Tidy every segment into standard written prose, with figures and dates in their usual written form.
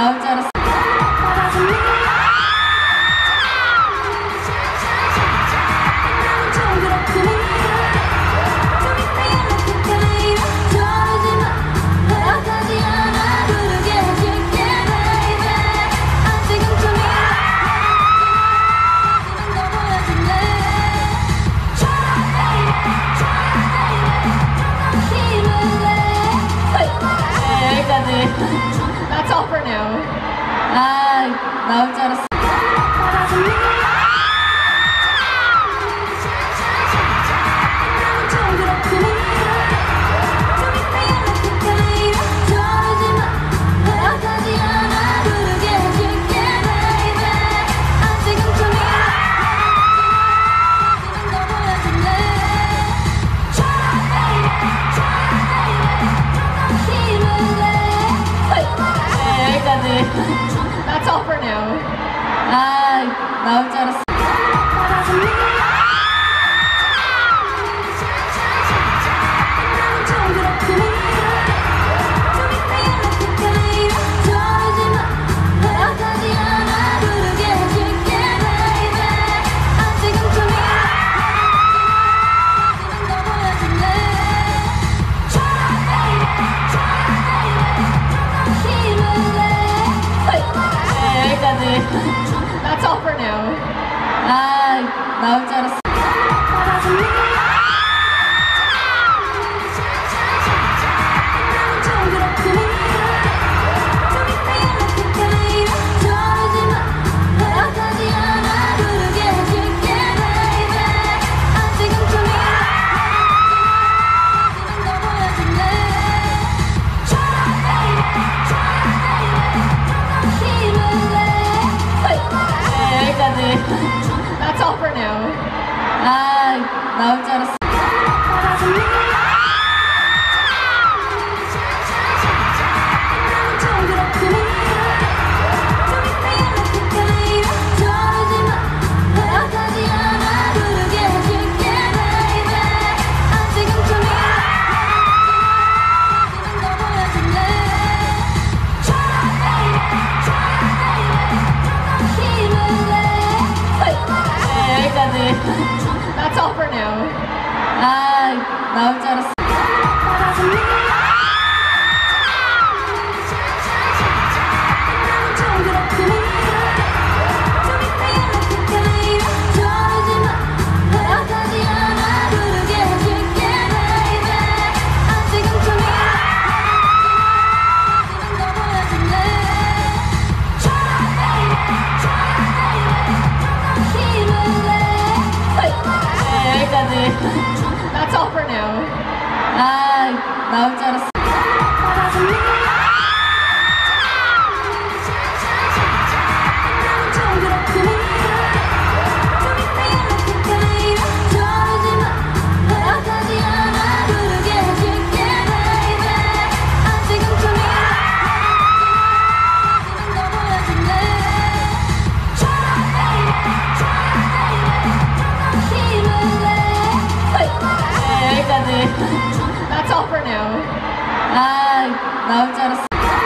나올 줄 알았어. That's all for now. 나올 줄 알았어. That's all for now. 나올 줄 알았어. That's all for now. 나올 줄 알았어. That's all for now. 나올 줄 알았어. That's all for now. 나올 줄 알았어. That's all for now. 나올 줄 알았어. That's all for now. 나올 줄 알았어.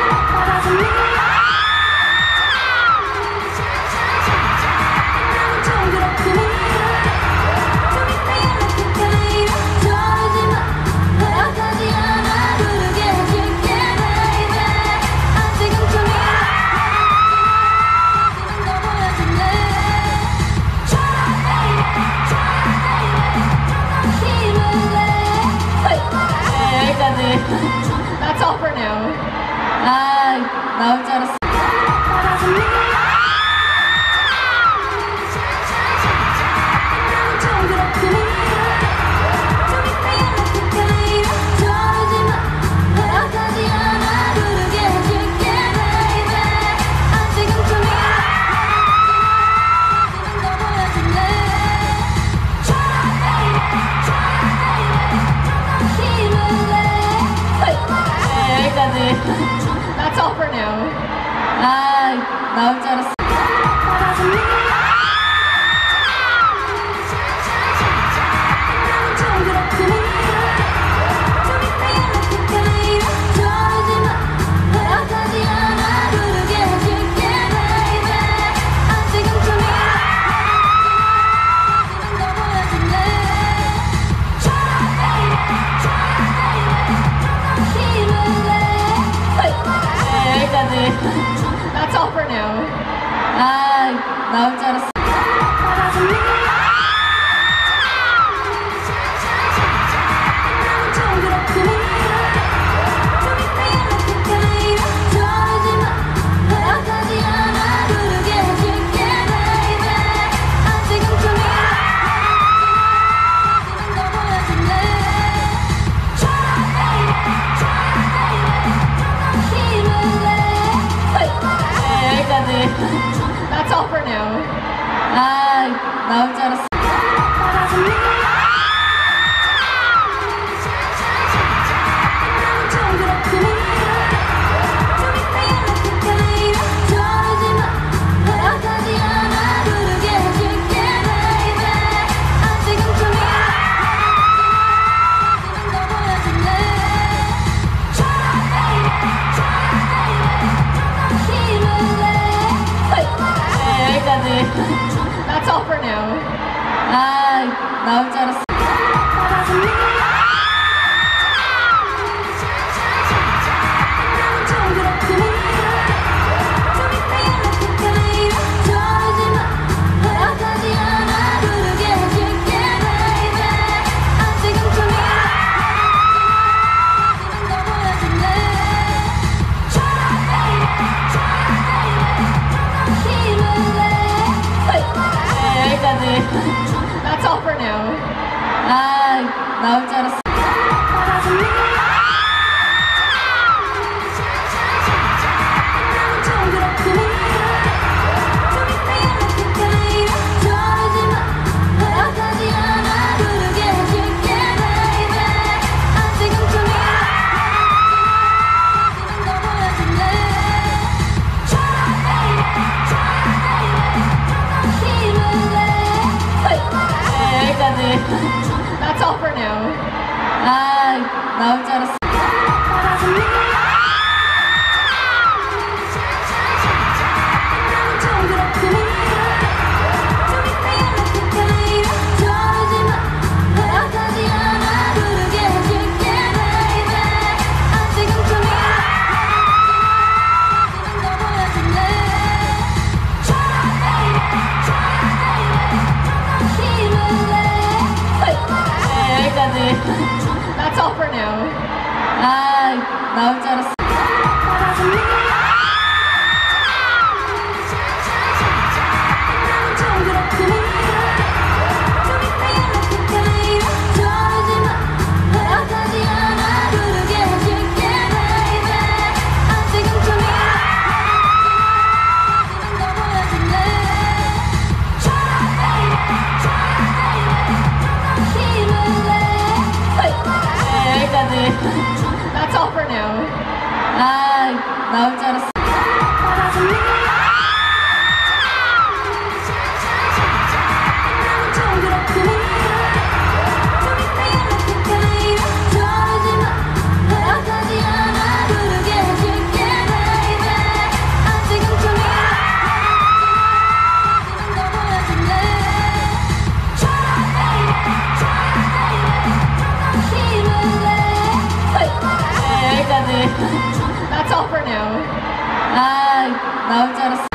That's all for now. 나올 줄 알았어. That's all for now. 나올 줄 알았어. now. 아, 나올 줄 알았어. 여기까지. That's all for now. 아, 나올 줄 알았어. 여기까지. That's all for now. 아, 나올 줄 알았어. 여기까지. That's all for now. 아, 나올 줄 알았어. 여기까지. That's all for now. 아, 나올 줄 알았어. 여기까지. That's all for now. 아, 나올 줄 알았어. 여기까지. That's all for now. 아, 나올 줄 알았어.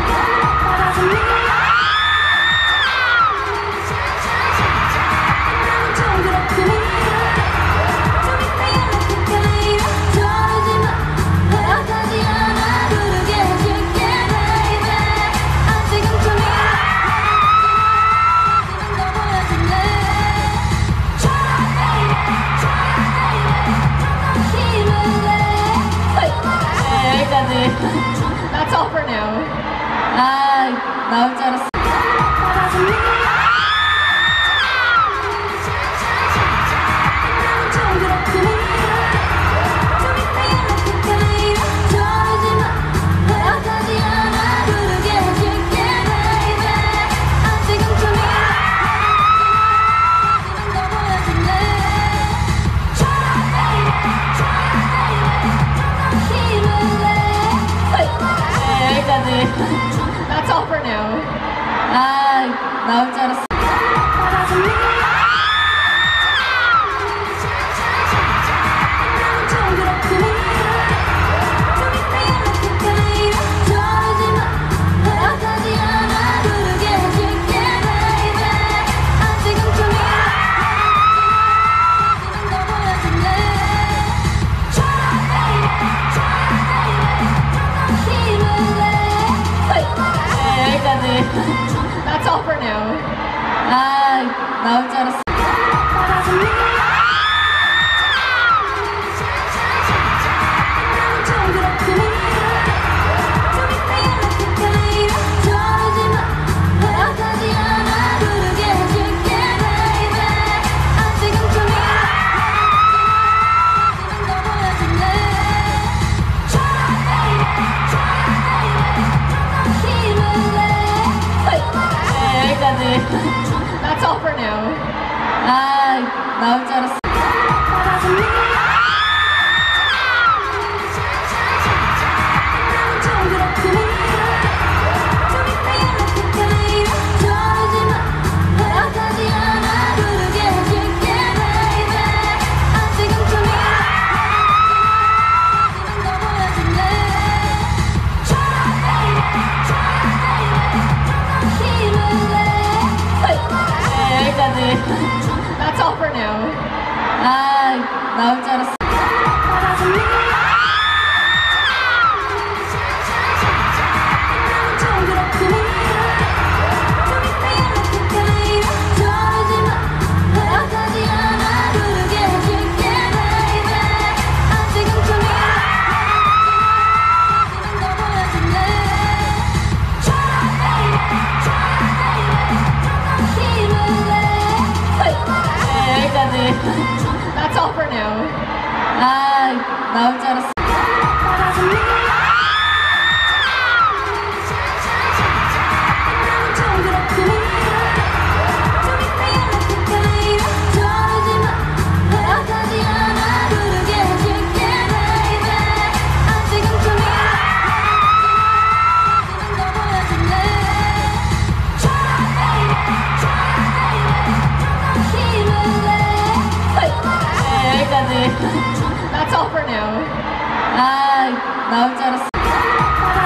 여기까지. That's all for now. 아, 나올 줄 알았어. 여기까지. That's all for now. 아, 나올 줄 알았어. That's all for now. 아, 나올 줄 알았어.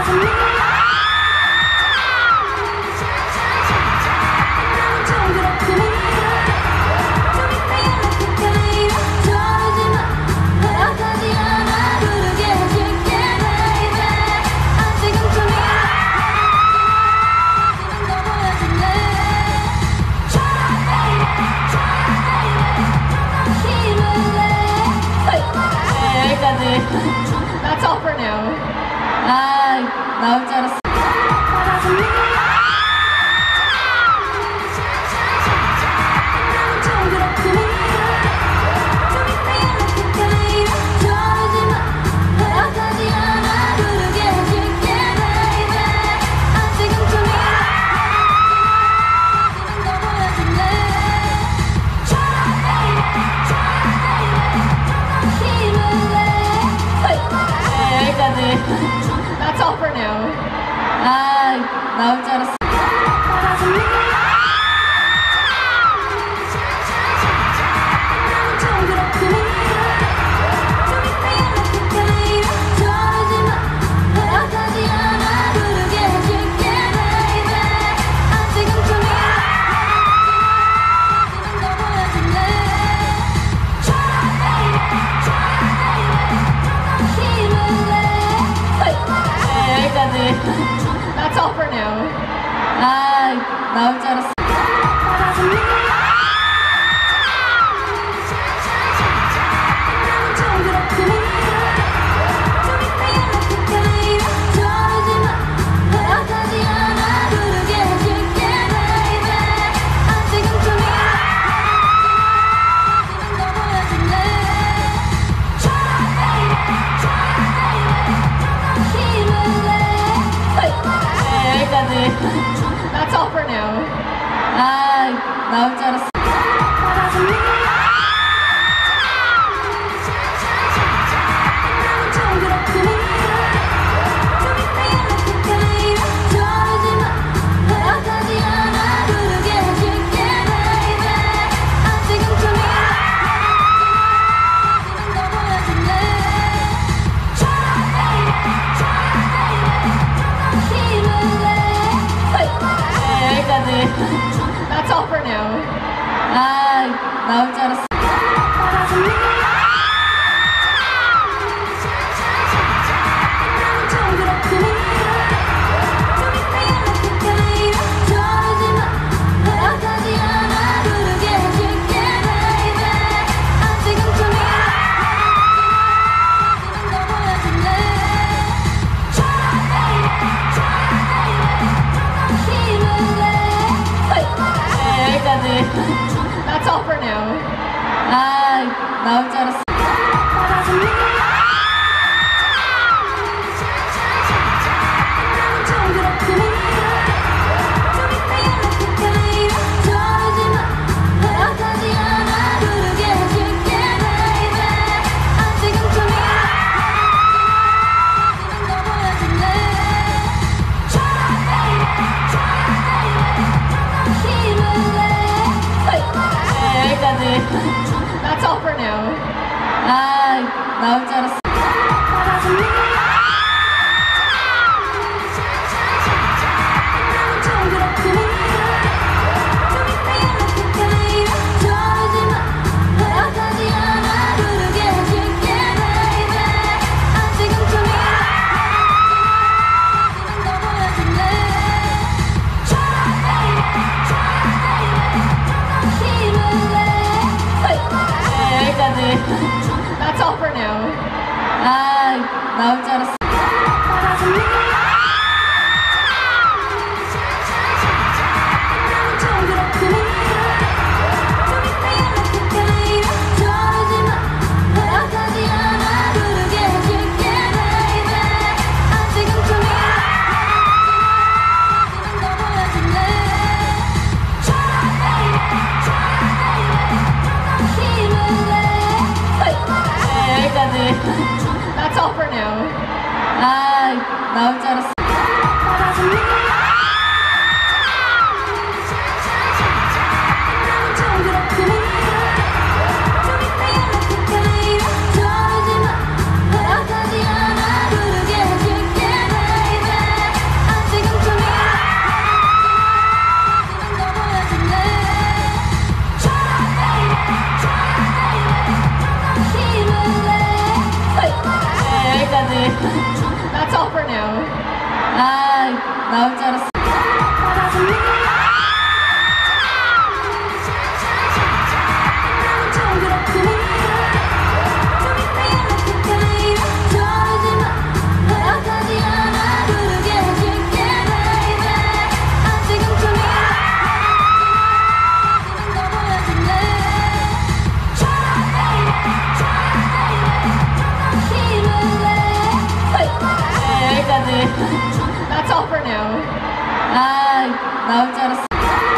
That's all for now. 나올 줄 알았어. That's all for now. 나올 줄 알았어. That's all for now. 나올 줄 알았어. That's all for now. 나올 줄 알았어. That's all for now. 나올 줄 알았어. That's all for now. 나올 줄 알았어. That's all for now. 나올 줄 알았어. That's all for now. 나올 줄 알았어.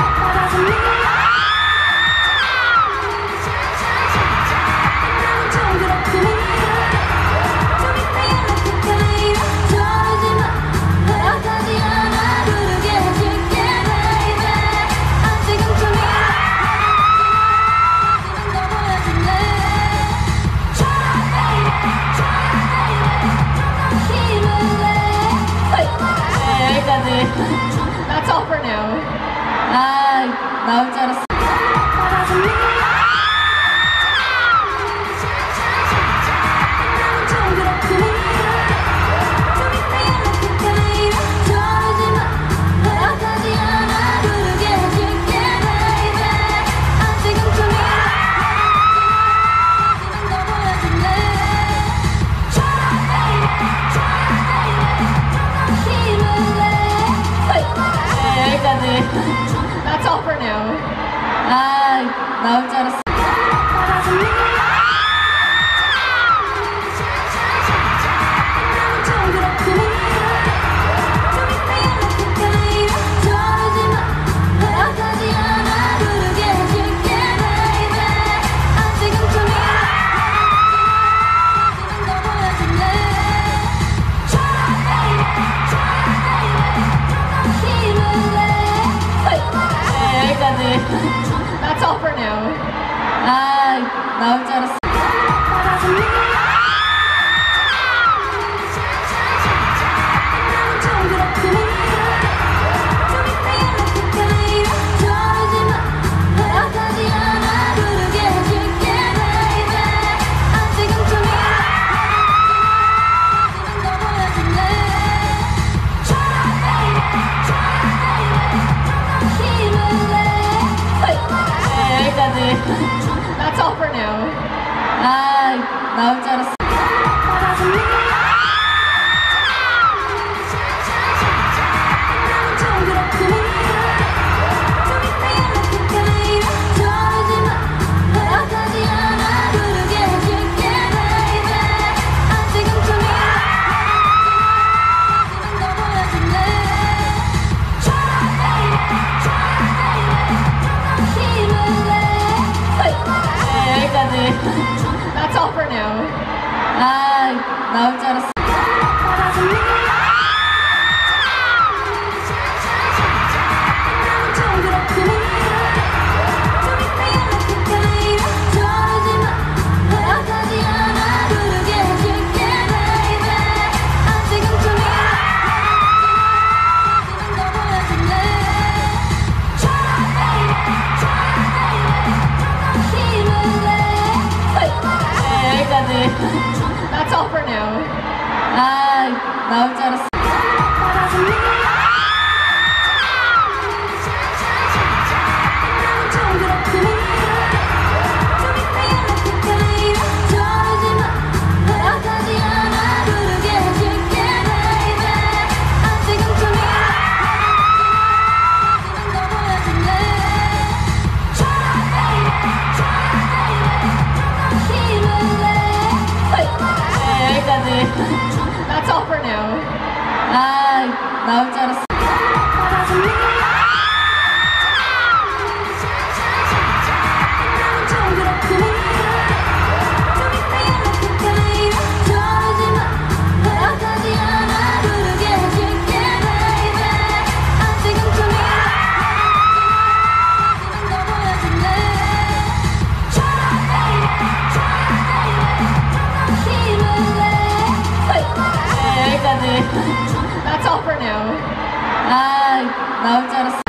That's all for now. 나올 줄 알았어. That's all for now. 나올 줄 알았어. That's all for now. 나올 줄 알았어. That's all for now. 나올 줄 알았어. That's all for now. 나올 줄 알았어. That's all for now. 나올 줄 알았어. That's all for now. 나올 줄 알았어. That's all for now. 나올 줄 알았어.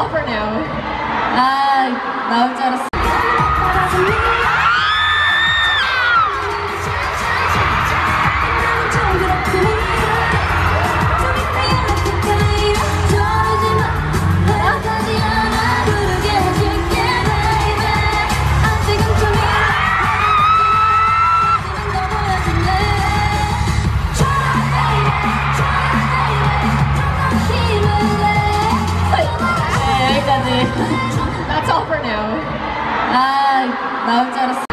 all for now. 아, 나올 줄 알았어. 여기까지. That's all for now. 아, 나올 줄 알았어.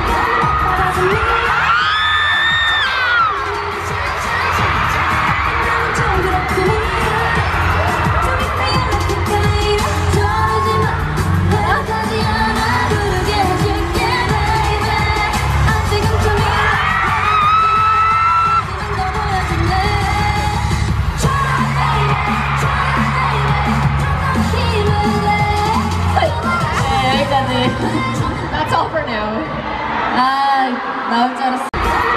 여기까지. That's all for now. 아, 나올 줄 알았어.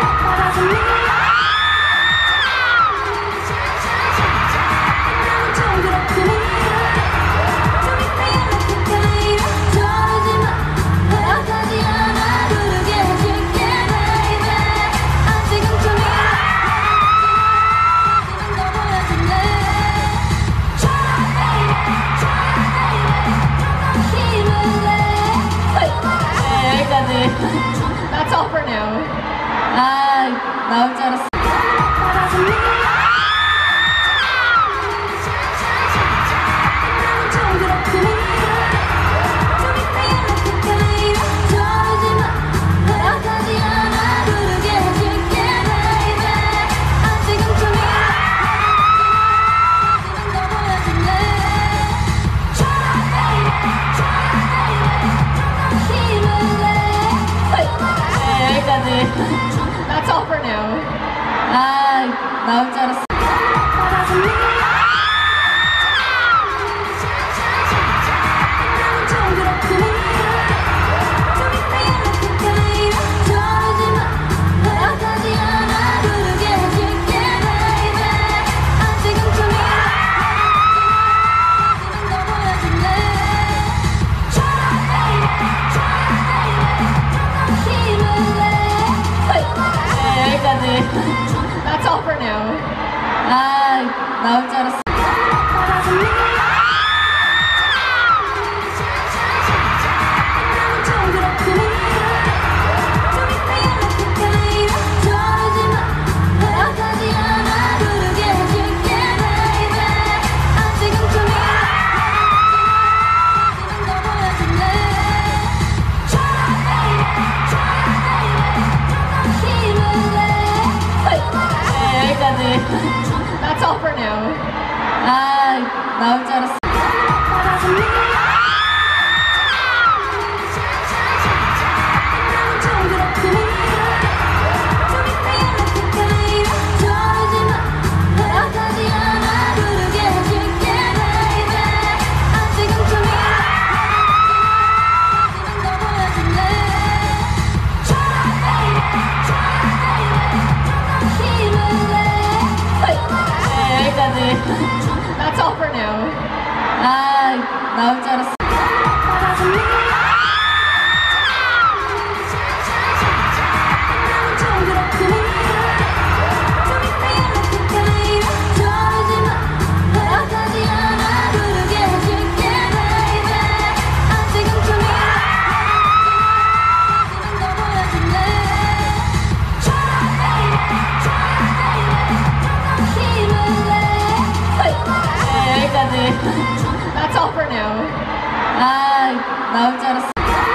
여기까지. That's all for now. 아, 나올 줄 알았어. 여기까지. That's all for now. 아, 나올 줄 알았어. 여기까지. That's all for now. 아, 나올 줄 알았어. 여기까지. That's all for now. 아, 나올 줄 알았어. 여기까지. That's all for now. 아, 나올 줄 알았어. 여기까지. That's all for now. 아, 나올 줄 알았어.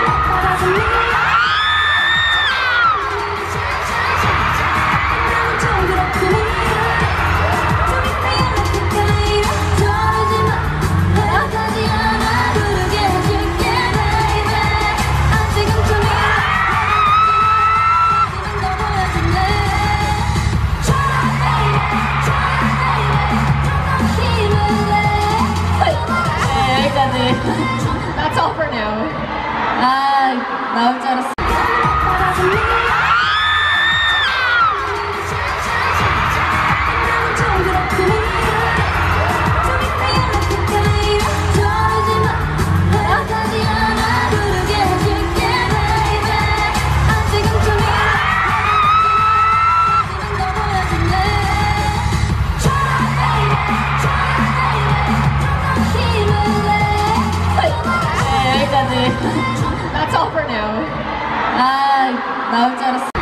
That's all for now. 아, 나올 줄 알았어. all for now. 아, 나올 줄 알았어.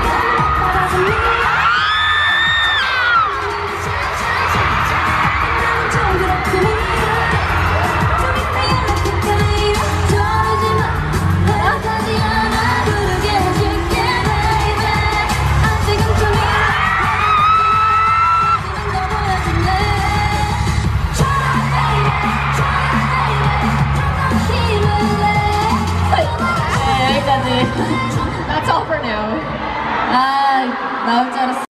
That's all for now. 아, 나올 줄 알았어.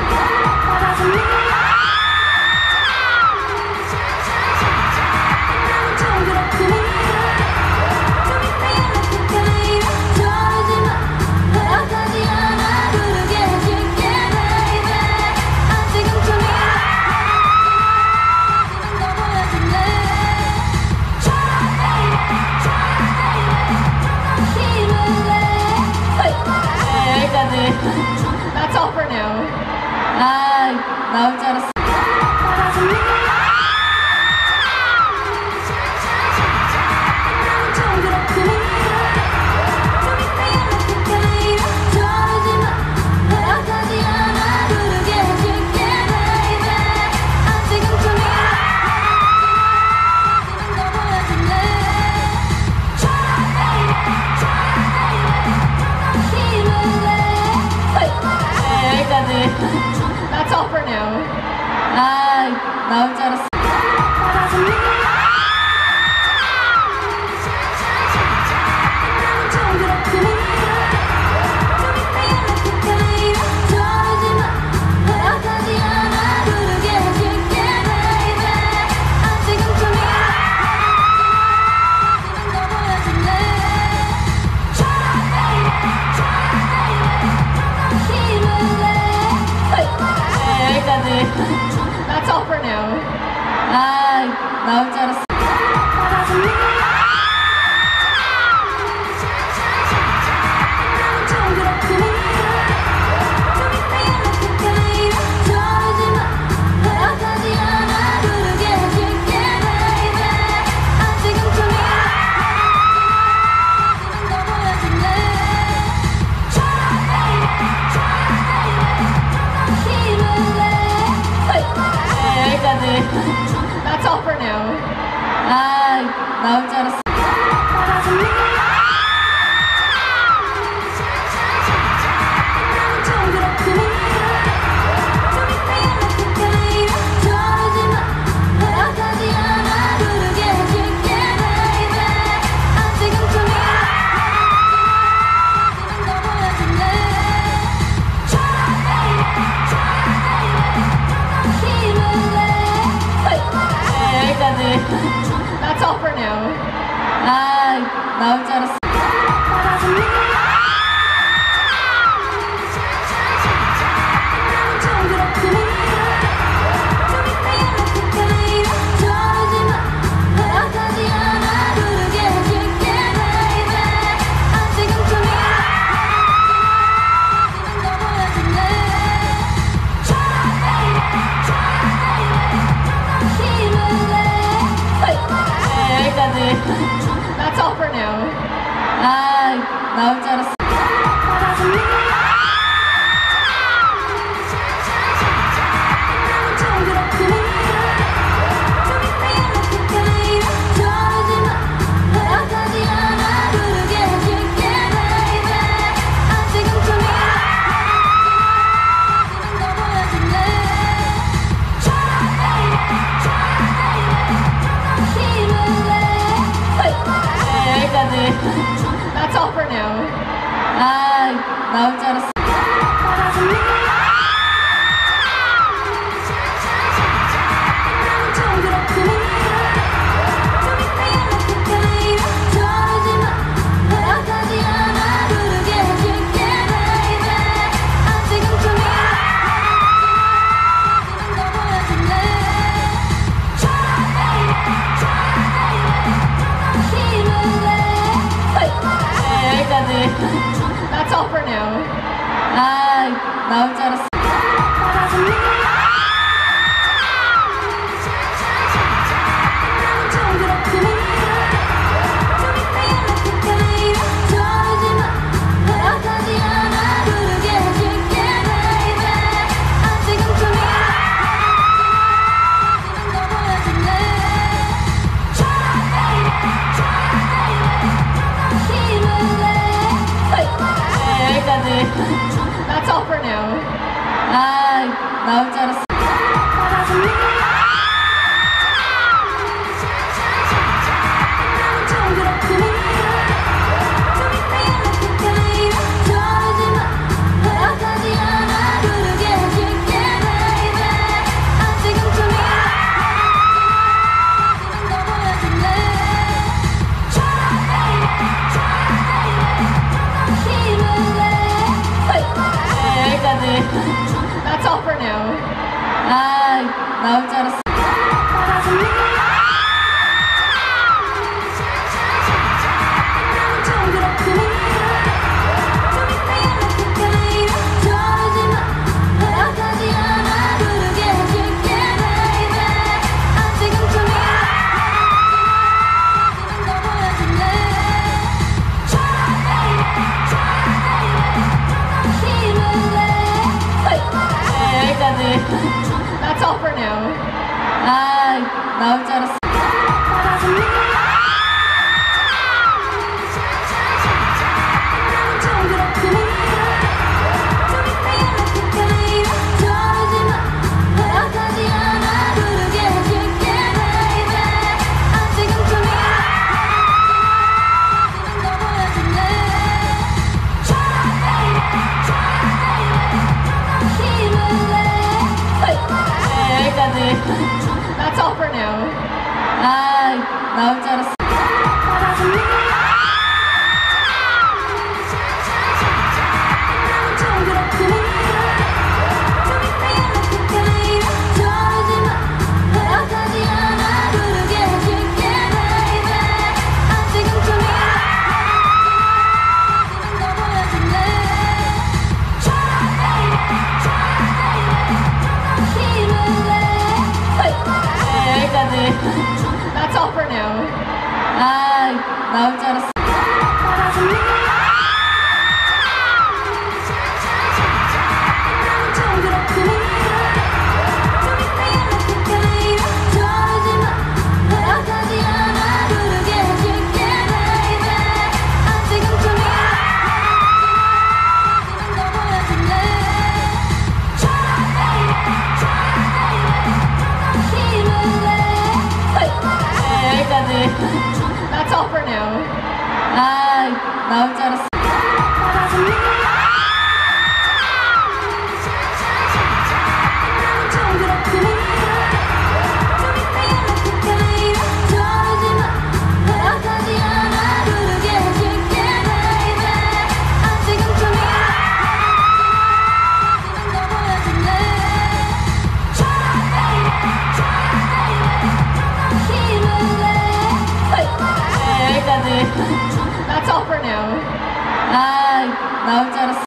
That's all for now. 아, 나올 줄 알았어. That's all for now. 아, 나올 줄 알았어. That's all for now. 아, 나올 줄 알았어. That's all for now. 아, 나올 줄 알았어. That's all for now. 아, 나올 줄 알았어. That's all for now. 아, 나올 줄 알았어. That's all for now. 아, 나올 줄 알았어. That's all for now. 나올 줄 알았어. 여기까지. That's all for now. 나올 줄 알았어. 여기까지. That's all for now. 나올 줄 알았어. 여기까지. That's all for now. 나올 줄 알았어. 여기까지. That's all for now. 나올 줄 알았어. 여기까지. That's all for now. 나올 줄 알았어. 여기까지. That's all for now. 나올 줄 알았어.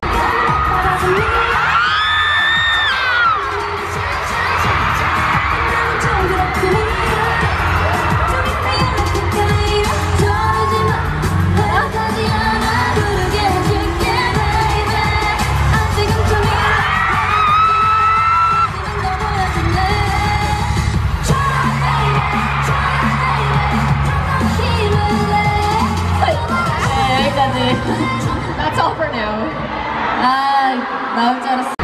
여기까지. That's all for now. 나올 줄 알았어.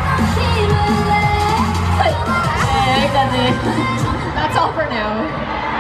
여기까지. That's all for now.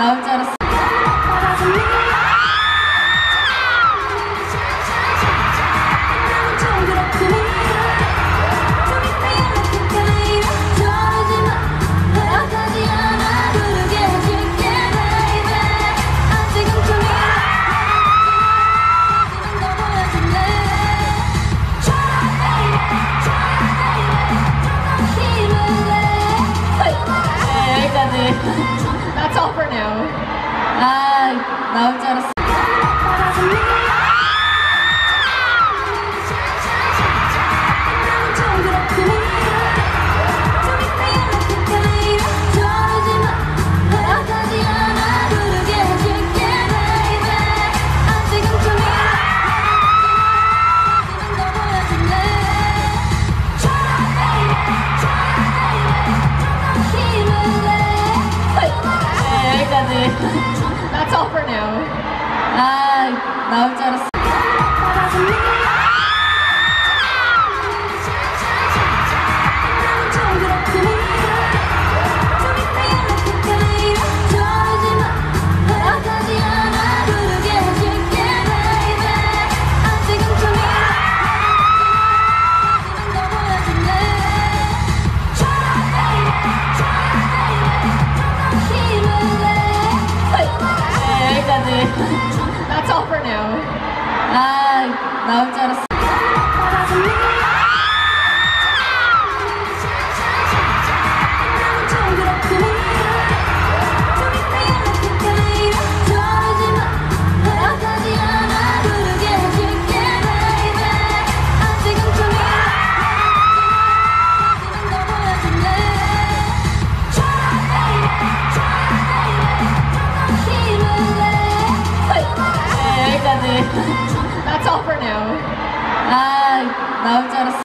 나올 줄 알았어. That's all for now. 아, 나올 줄 알았어. That's all for now. 아, 나올 줄 알았어. That's all for now. 아, 나올 줄 알았어. That's all for now. 아, 나올 줄 알았어.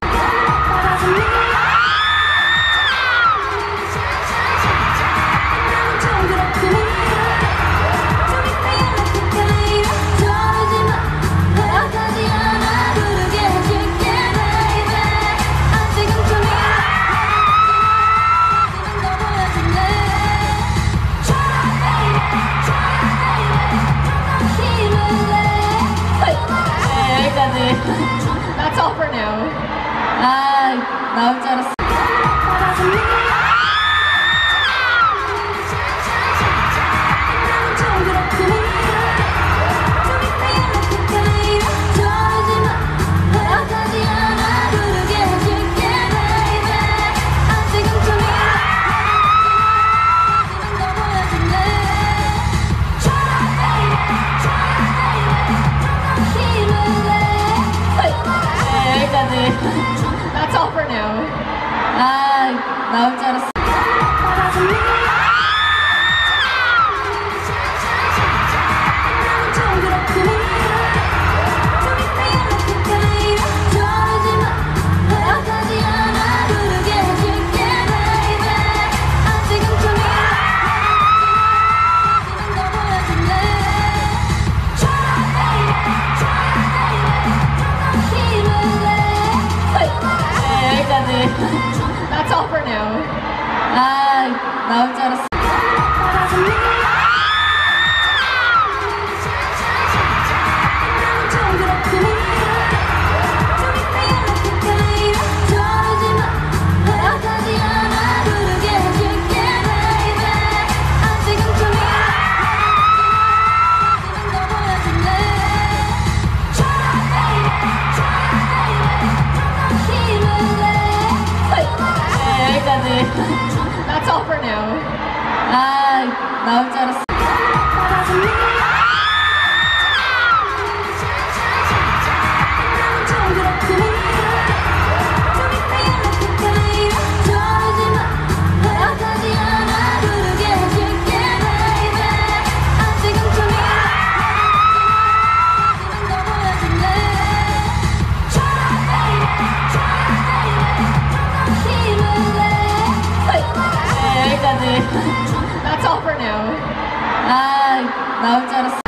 That's all for now. 아, 나올 줄 알았어. That's all for now. 아, 나올 줄 알았어. That's all for now. 아, 나올 줄 알았어. That's all for now. 아, 나올 줄 알았어. That's all for now. 아, 나올 줄 알았어.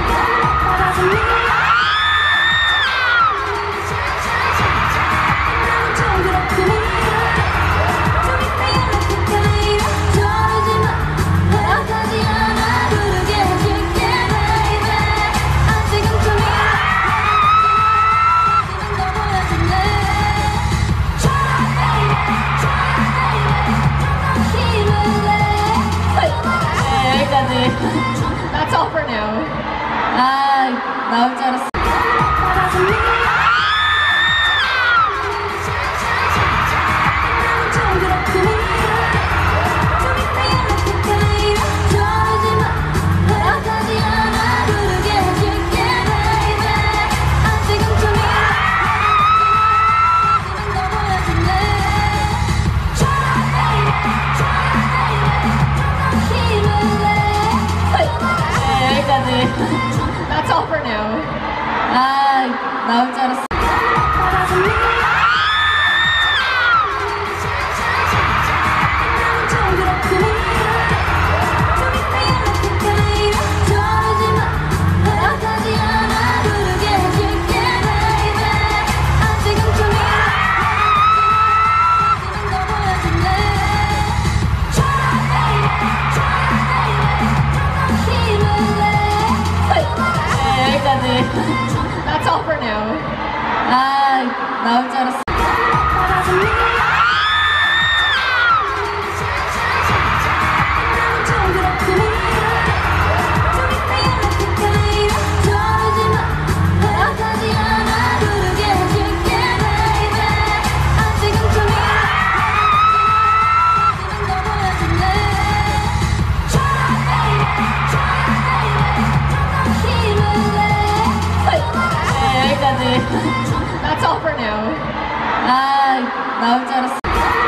That's all for now. 아, 나올 줄 알았어. 여기까지. That's all for now. 아, 나올 줄 알았어. 여기까지. That's all for now. 아, 나올 줄 알았어. 여기까지. That's all for now. 아, 나올 줄 알았어.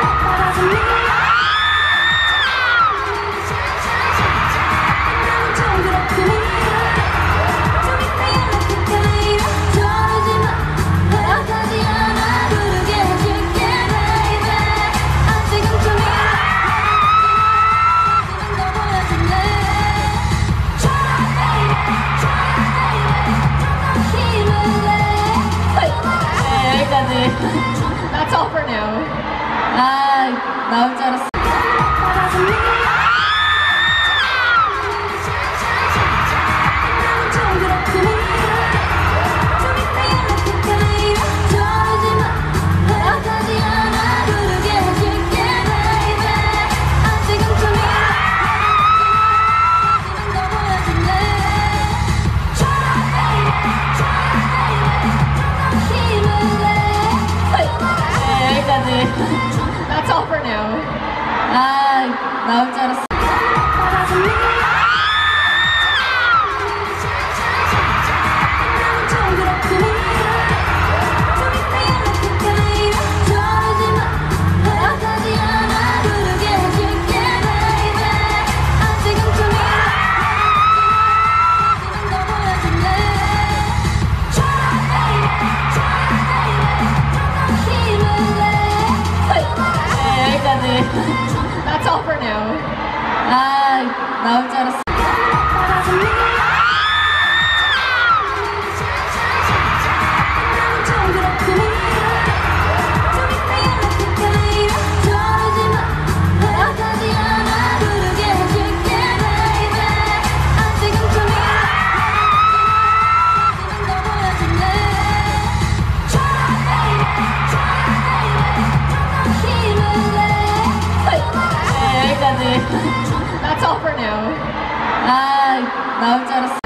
여기까지. That's all for now. 아, 나올 줄 알았어. 여기까지. That's all for now. 아, 나올 줄 알았어. 여기까지. That's all for now. 아, 나올 줄 알았어. 여기까지. That's all for now. 아, 나올 줄 알았어.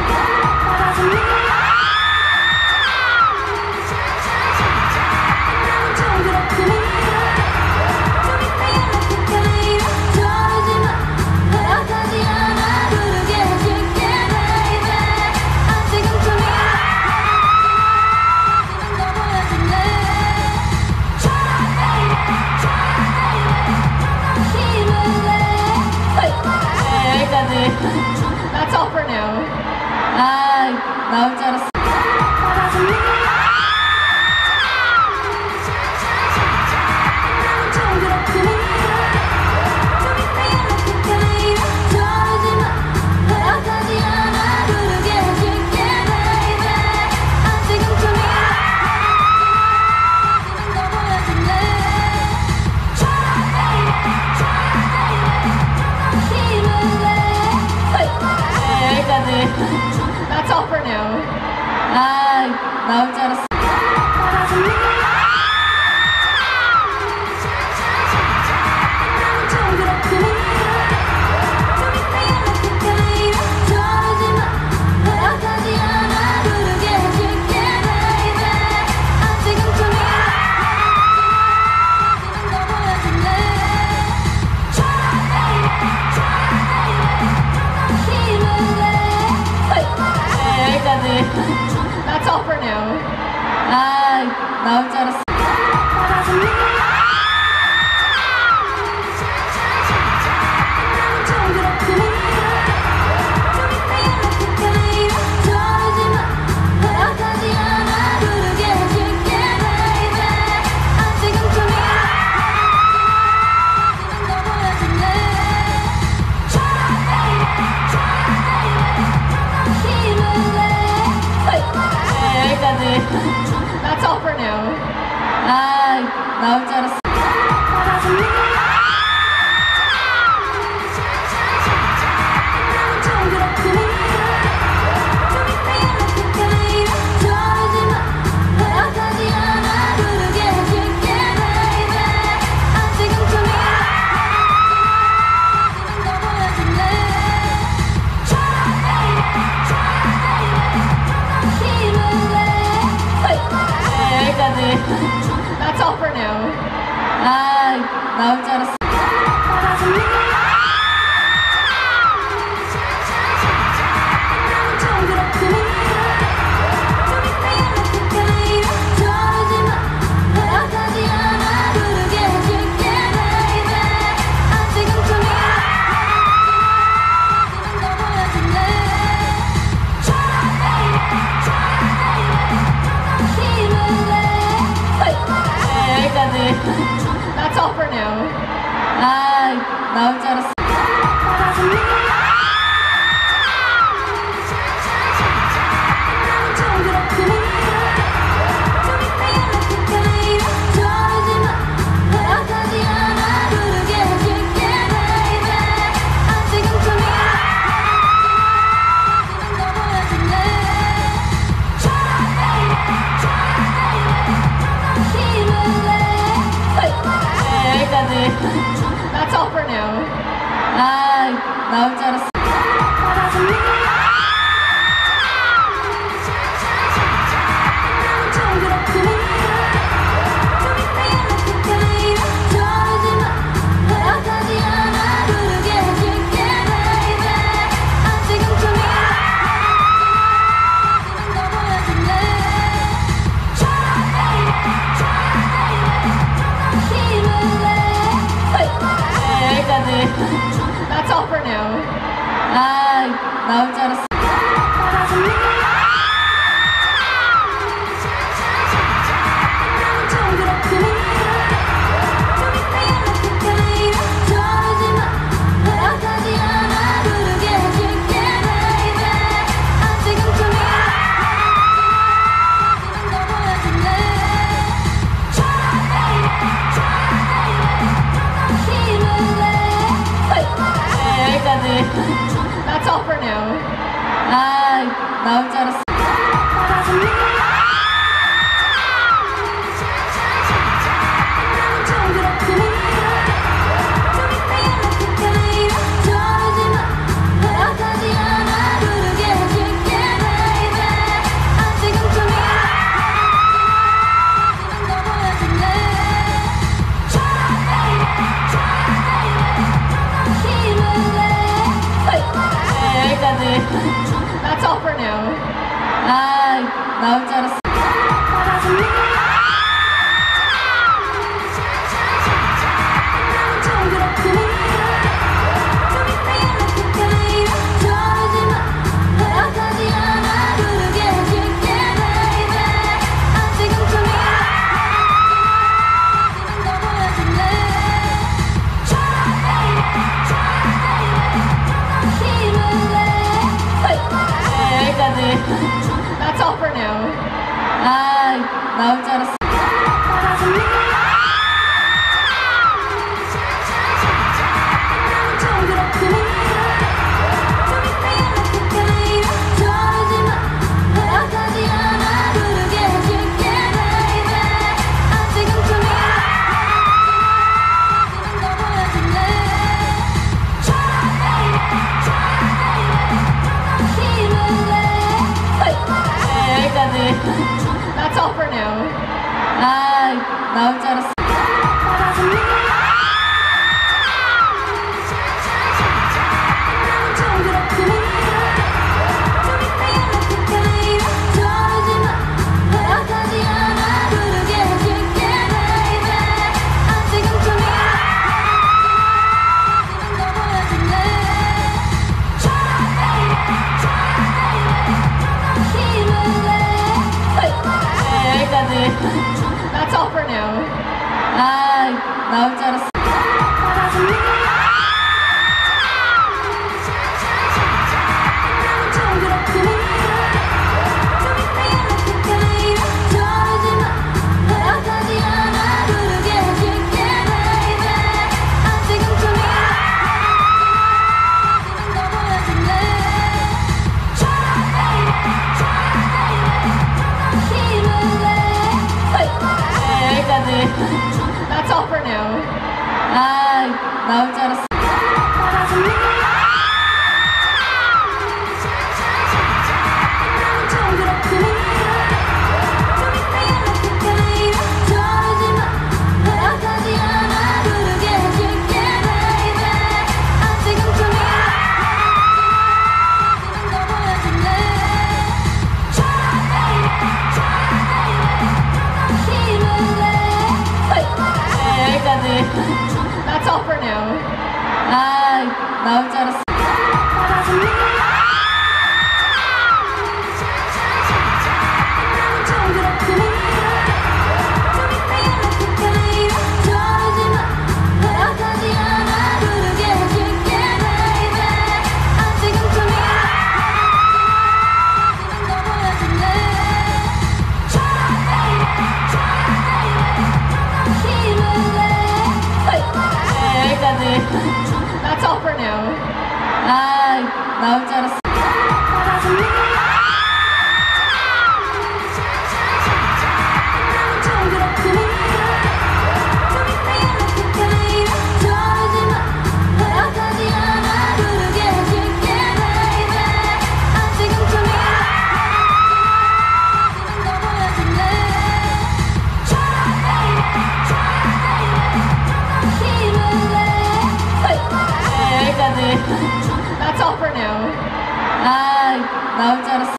여기까지. That's all for now. 아, 나올 줄 알았어. That's all for now. 아, 나올 줄 알았어. 좀 그렇구나. 좀 이따 연락할까 이런 저러지 마. 나올 줄 알았어. That's all for now. 나올 줄 알았어. That's all for now. 나올 줄 알았어. That's all for now. 나올 줄 알았어. That's all for now. 나올 줄 알았어. That's all for now. 나올 줄 알았어. That's all for now. 나올 줄 알았어. That's all for now. 나올 줄 알았어. That's all for now. 나올 줄 알았어.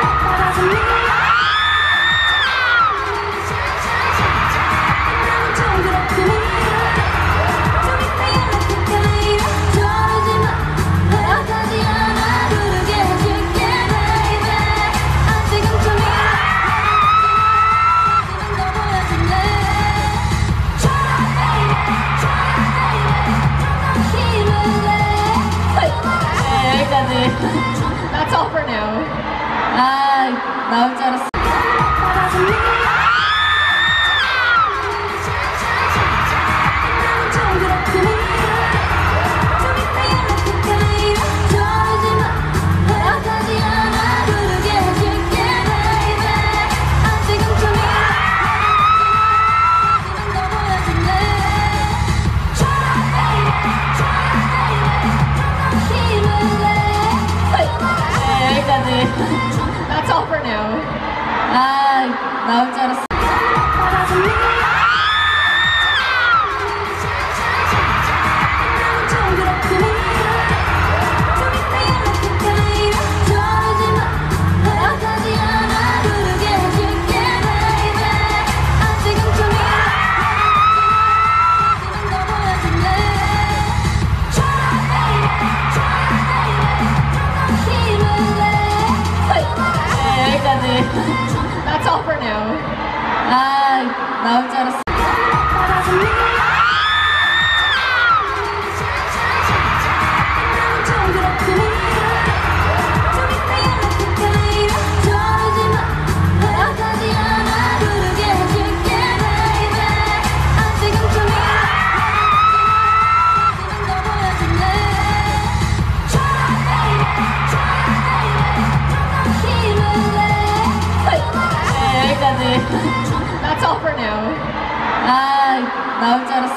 여기까지. That's all for now. 나올 줄 알았어. 여기까지. That's all for now. 나올 줄 알았어. 여기까지. That's all for now. 나올 줄 알았어. 여기까지. That's all for now. 나올 줄 알았어.